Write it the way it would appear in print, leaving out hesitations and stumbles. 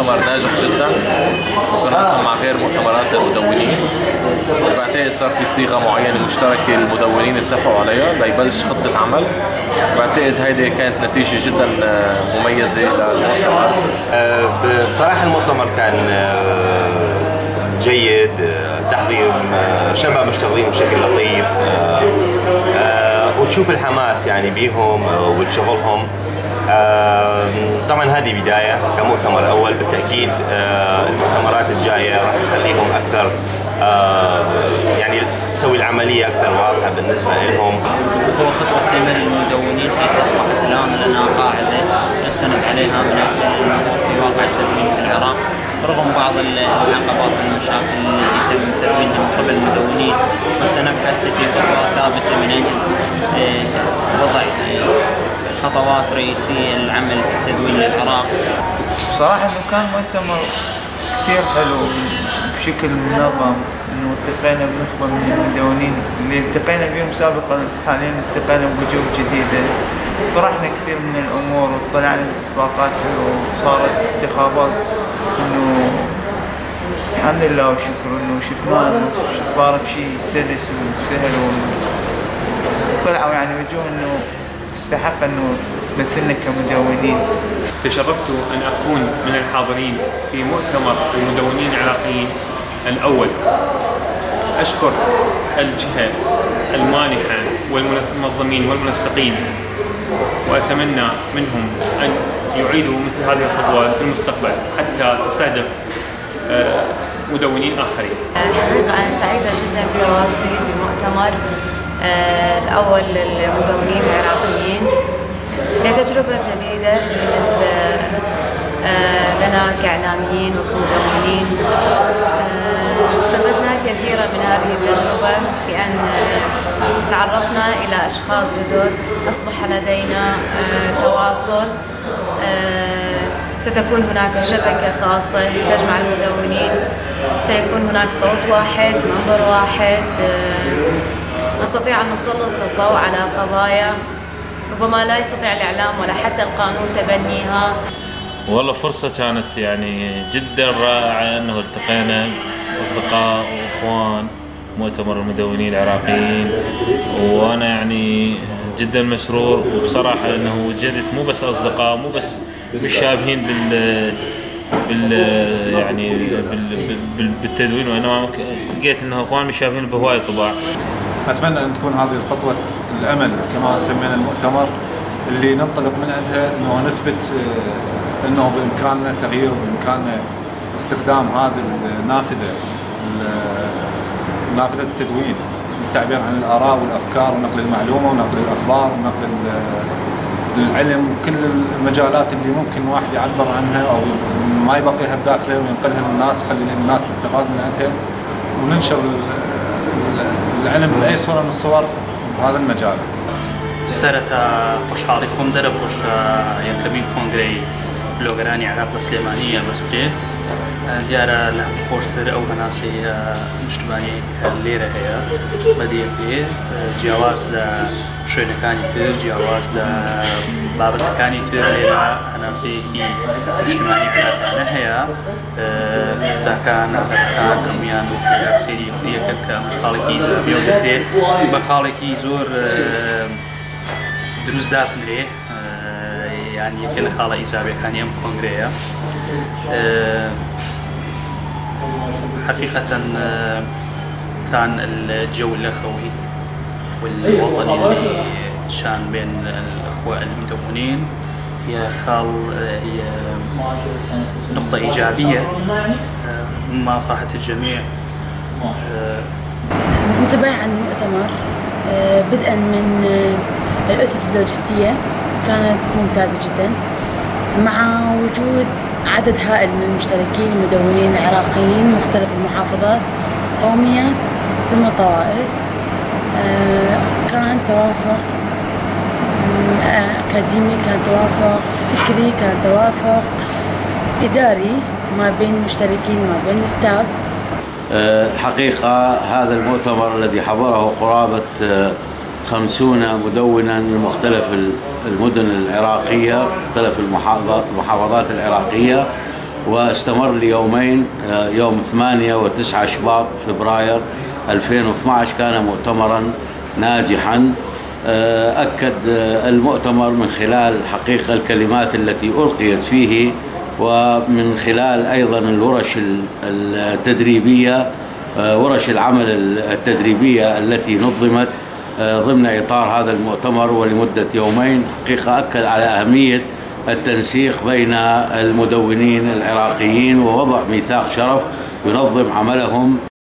مؤتمر ناجح جدا مقارنة مع غير مؤتمرات المدونين. بعتقد صار في صيغة معينة مشتركة المدونين اتفقوا عليها ليبلش خطة عمل. بعتقد هيدي كانت نتيجة جدا مميزة للمؤتمر. بصراحة المؤتمر كان جيد، تحضير شباب مشتغلين بشكل لطيف، وتشوف الحماس يعني بيهم وشغلهم. طبعا هذه بداية كمؤتمر أول، بالتأكيد المؤتمرات الجاية راح تخليهم أكثر يعني تسوي العملية أكثر واضحة بالنسبة لهم. هو خطوة تأمين المدونين حيث أصبحت الآن لنا قاعدة نستند عليها من أجل النهوض في واقع التدوين في العراق، رغم بعض العقبات والمشاكل التي تم تدوينها من قبل المدونين، وسنبحث في خطوة ثابتة من أجل وضع خطوات رئيسية للعمل في التدوين للعراق. بصراحة إنه كان مؤتمر كثير حلو بشكل منظم، إنه التقينا بنخبة من المدونين اللي التقينا بهم سابقا، حاليا التقينا بوجوه جديدة، طرحنا كثير من الأمور وطلعنا باتفاقات حلوة وصارت انتخابات إنه الحمد لله وشكر إنه شفناه إنه صارت شيء سلس وسهل وطلعوا يعني وجوه إنه تستحق إنه تمثلنا كمدونين. تشرفت أن أكون من الحاضرين في مؤتمر المدونين العراقيين الأول. أشكر الجهة المانحة والمنظمين والمنسقين، وأتمنى منهم أن يعيدوا مثل هذه الخطوة في المستقبل حتى تستهدف مدونين آخرين. الحقيقة أنا سعيدة جدا بتواجدي بمؤتمر الأول للمدونين العراقيين. هي تجربة جديدة بالنسبة لنا كإعلاميين وكمدونين. استفدنا كثيرا من هذه التجربة بأن تعرفنا إلى أشخاص جدد، أصبح لدينا تواصل. ستكون هناك شبكة خاصة تجمع المدونين، سيكون هناك صوت واحد، منبر واحد، نستطيع أن نسلط الضوء على قضايا ربما لا يستطيع الإعلام ولا حتى القانون تبنيها. والله فرصة كانت يعني جدا رائعة، أنه التقينا أصدقاء وإخوان مؤتمر المدونين العراقيين، وأنا يعني جدا مسرور. وبصراحة أنه وجدت مو بس أصدقاء، مو بس مشابهين يعني بالتدوين، وإنما لقيت أنه إخوان مشابهين بهواي طباع. أتمنى أن تكون هذه الخطوة الأمل كما سمينا المؤتمر اللي ننطلق من عندها، أنه نثبت أنه بإمكاننا تغيير وبإمكاننا استخدام هذه نافذة التدوين للتعبير عن الآراء والأفكار ونقل المعلومة ونقل الأخبار ونقل العلم وكل المجالات اللي ممكن واحد يعبر عنها أو ما يبقيها بداخله وينقلها للناس، خلي الناس تستفاد من عندها وننشر العلم بأي صورة من الصور بهذا المجال. سرتا خوشحاڵی خۆم دەرەبڕشت یەکەمین کۆنگرەی بلۆگەرانی عێراق بە سلێمانی ئەبەسترێت. دیارە لە خۆشتر ئەو هەناسەی نیشتمانی لێرە هەیە بەدیەکێ جیاواز لە شوێنەکانی تر، جیاواز لە بابەتەکانی تر لێرە هەناسەیەکی نیشتمانی عێراقیانە هەیە. تاکان نەفەرەکان هەمویان سێری یەکە کە مشخاڵێکی ئیزابیە دەکرێت بە خاڵێکی زۆر دروست دابنرێ، يعني يمكن خاڵە ئیجابیەکانی ئەم کۆنگرەیە. حقيقة كان الجو الأخوي والوطني اللي شان بين الأخوة المدونين هي نقطة إيجابية مما أفرحت الجميع. انطباعي عن المؤتمر بدءا من الأسس اللوجستية كانت ممتازة جدا، مع وجود عدد هائل من المشتركين المدونين العراقيين مختلف المحافظات، قوميات ثم طوائف. كان توافق أكاديمي، كان توافق فكري، كان توافق إداري ما بين المشتركين ما بين الستاف. الحقيقة هذا المؤتمر الذي حضره قرابة 50 مدونا من مختلف المدن العراقية، مختلف المحافظات العراقية، واستمر ليومين، يوم 8 و9 شباط فبراير 2012. كان مؤتمرا ناجحا. أكد المؤتمر من خلال حقيقة الكلمات التي ألقيت فيه، ومن خلال أيضا الورش التدريبية، ورش العمل التدريبية التي نظمت ضمن إطار هذا المؤتمر ولمدة يومين. حقيقة أكد على أهمية التنسيق بين المدونين العراقيين ووضع ميثاق شرف ينظم عملهم.